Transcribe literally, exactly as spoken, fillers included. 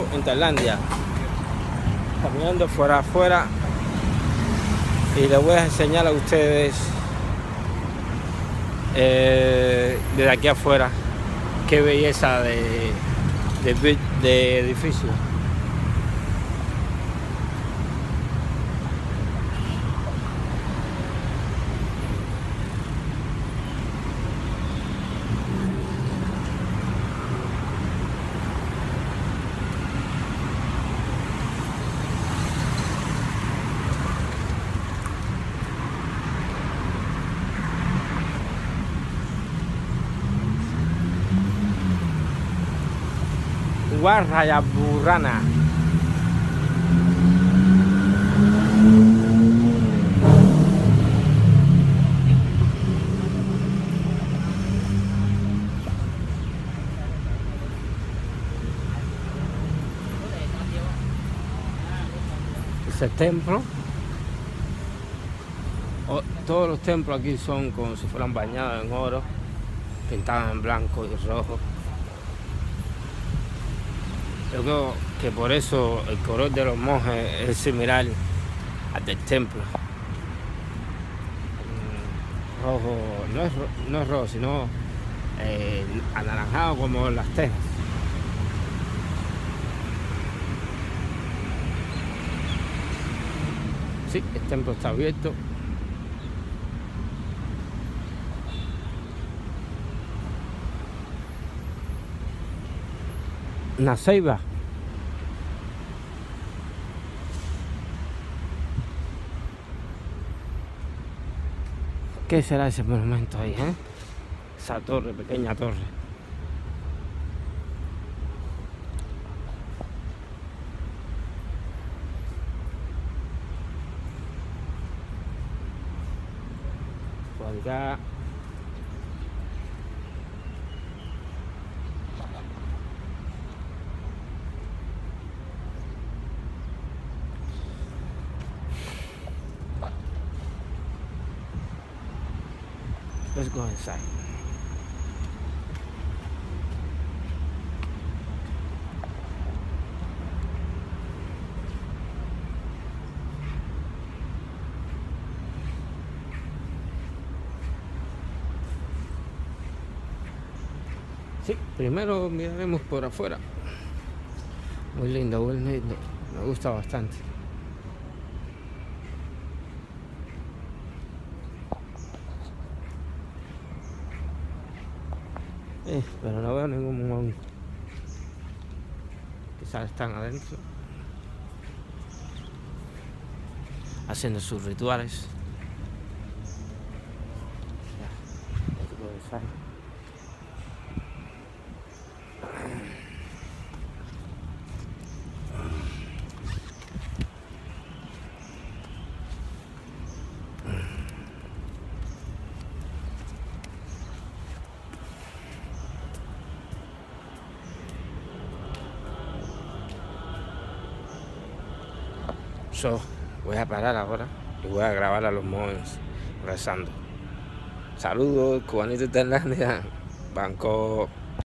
en Tailandia, caminando fuera afuera, y les voy a enseñar a ustedes eh, desde aquí afuera qué belleza de, de, de edificio. Wat Rajaburana. Ese templo, oh, todos los templos aquí son como si fueran bañados en oro, pintados en blanco y rojo. Yo creo que por eso el color de los monjes es similar al del templo. Rojo, no es, no es rojo, sino eh, anaranjado como las tejas. Sí, el templo está abierto. Una ceiba. ¿Qué será ese monumento ahí, eh? Esa torre, pequeña torre. Por acá. Let's go inside. Sí, primero miraremos por afuera. Muy lindo, muy lindo. Me gusta bastante. Eh, pero no veo ningún monje. Quizás están adentro haciendo sus rituales. So, voy a parar ahora y voy a grabar a los monjes rezando. Saludos, cubanitos de Tailandia, Bangkok.